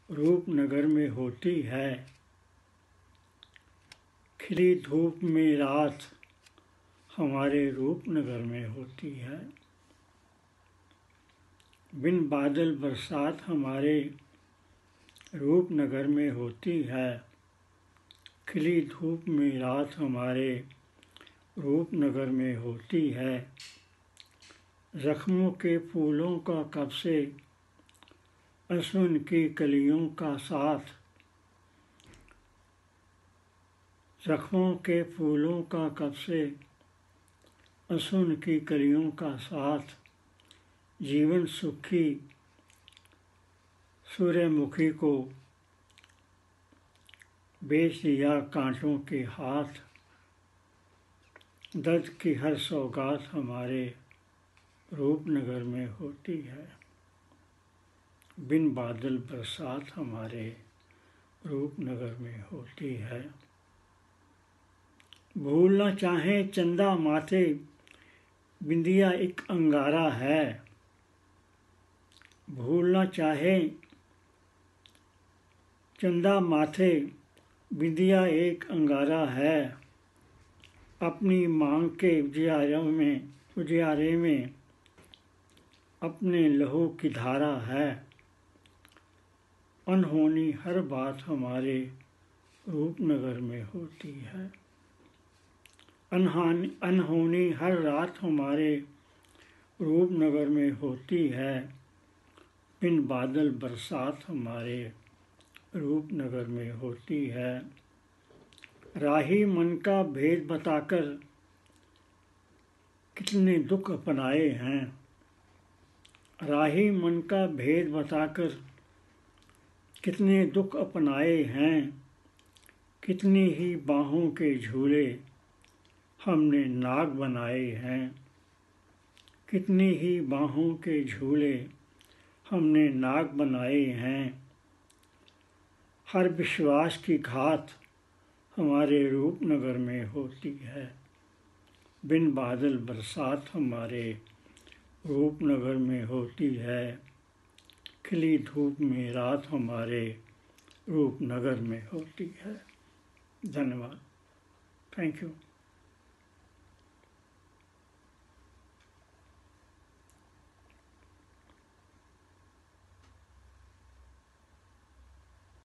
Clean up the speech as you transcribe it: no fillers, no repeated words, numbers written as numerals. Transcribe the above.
रूपनगर में होती है। खिली धूप में रात हमारे रूपनगर में होती है। बिन बादल बरसात हमारे रूपनगर में होती है। खिली धूप में रात हमारे रूपनगर में होती है। जख्मों के फूलों का कब से असुन की कलियों का साथ, जख्मों के फूलों का कब से असुन की कलियों का साथ, जीवन सुखी सूर्यमुखी को बेच दिया कांटों के हाथ। दर्द की हर सौगात हमारे रूपनगर में होती है। बिन बादल बरसात हमारे रूपनगर में होती है। भूलना चाहें चंदा माथे बिंदिया एक अंगारा है। भूलना चाहे चंदा माथे बिंदिया एक अंगारा है। अपनी मांग के उजियारे में अपने लहू की धारा है। अनहोनी हर बात हमारे रूपनगर में होती है। अनहोनी हर रात हमारे रूपनगर में होती है। बिन बादल बरसात हमारे रूपनगर में होती है। राही मन का भेद बताकर कितने दुख अपनाए हैं। राही मन का भेद बताकर कितने दुख अपनाए हैं। कितनी ही बाहों के झूले हमने नाग बनाए हैं। कितनी ही बाहों के झूले हमने नाग बनाए हैं। हर विश्वास की घात हमारे रूपनगर में होती है। बिन बादल बरसात हमारे रूपनगर में होती है। खिली धूप में रात हमारे रूपनगर में होती है। धन्यवाद। Thank you.